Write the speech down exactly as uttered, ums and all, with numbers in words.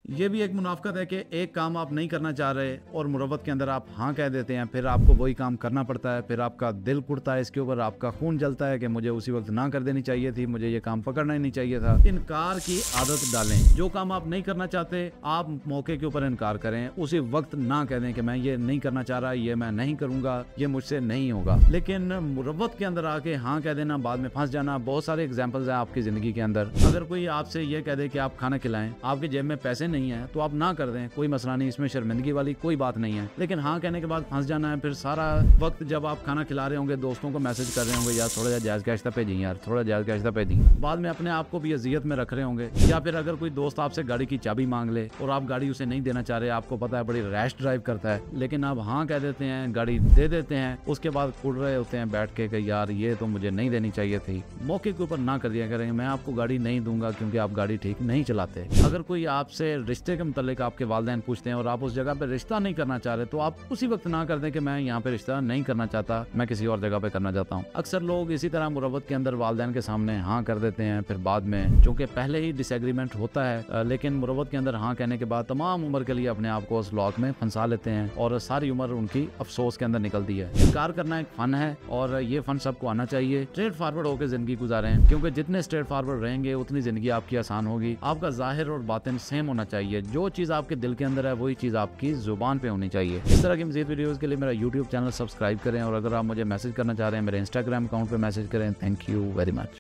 یہ بھی ایک منافقت ہے کہ ایک کام آپ نہیں کرنا چاہ رہے اور مروت کے اندر آپ ہاں کہہ دیتے ہیں، پھر آپ کو وہی کام کرنا پڑتا ہے، پھر آپ کا دل کڑتا ہے اس کے اوپر، آپ کا خون جلتا ہے کہ مجھے اسی وقت نہ کر دینی چاہیے تھی، مجھے یہ کام پکڑنا ہی نہیں چاہیے تھا۔ انکار کی عادت ڈالیں۔ جو کام آپ نہیں کرنا چاہتے آپ موقع کے اوپر انکار کریں، اسی وقت نہ کہہ دیں کہ میں یہ نہیں کرنا چاہ رہا، یہ میں نہیں کروں گا، یہ مجھ سے نہیں ہوگا۔ لیکن مروت کے اندر آ کے ہاں کہہ دینا، بعد میں پھنس جانا، بہت سارے ایگزامپلز ہیں آپ کی زندگی کے اندر۔ اگر کوئی آپ سے یہ کہہ دے کہ آپ کھانا کھلائیں، آپ کے جیب میں پیسے نہیں ہیں تو آپ نہ کر دیں، کوئی مسئلہ نہیں، اس میں شرمندگی والی کوئی بات نہیں ہے۔ لیکن ہاں کہنے کے بعد پھنس جانا ہے، پھر سارا وقت جب آپ کھانا کھلا رہے ہوں گے دوستوں کو میسج کر رہے ہوں گے یار تھوڑا جا جائز کیش بھیجیں، یار تھوڑا جائز کیش بھیجیں، بعد میں اپنے آپ کو بھی اذیت میں رکھ رہے ہوں گے۔ یا پھر اگر کوئی دوست آپ سے گاڑی کی چابی مانگ لے اور آپ گاڑی اسے نہیں دینا چاہ رہے، آپ کو پتا ہے بڑی ریش ڈرائیو کرتا ہے، لیکن آپ ہاں کہہ دیتے ہیں، گاڑی دے دیتے ہیں، اس کے بعد کڑ رہے ہوتے ہیں بیٹھ کے کہ یار یہ تو مجھے نہیں دینی چاہیے تھی۔ موقع کے اوپر نہ کر دیا کریں، میں آپ کو گاڑی نہیں دوں گا کیونکہ آپ گاڑی ٹھیک نہیں چلاتے۔ اگر کوئی آپ سے رشتے کے متعلق آپ کے والدین پوچھتے ہیں اور آپ اس جگہ پہ رشتہ نہیں کرنا چاہ رہے تو آپ اسی وقت نہ کر دیں کہ میں یہاں پہ رشتہ نہیں کرنا چاہتا، میں کسی اور جگہ پہ کرنا چاہتا ہوں۔ اکثر لوگ اسی طرح مروت کے اندر والدین کے سامنے ہاں کر دیتے ہیں، پھر بعد میں چونکہ پہلے ہی ڈس ایگریمنٹ ہوتا ہے، لیکن مروت کے اندر ہاں کہنے کے بعد تمام عمر کے لیے اپنے آپ کو اس لاک میں پھنسا لیتے ہیں اور ساری عمر ان کی افسوس کے اندر نکلتی ہے۔ انکار کرنا ایک فن ہے اور یہ فن سب کو آنا چاہیے۔ اسٹریٹ فارورڈ ہو کے زندگی گزاریں، کیونکہ جتنے اسٹریٹ فارورڈ رہیں گے اتنی زندگی آپ کی آسان ہوگی۔ آپ کا ظاہر اور باطن سیم ہونا چاہیے، جو چیز آپ کے دل کے اندر ہے وہی چیز آپ کی زبان پہ ہونی چاہیے۔ اس طرح کی مزید ویڈیوز کے لیے میرا یوٹیوب چینل سبسکرائب کریں، اور اگر آپ مجھے میسج کرنا چاہ رہے ہیں میرے انسٹاگرام اکاؤنٹ پہ میسج کریں۔ Thank you very much.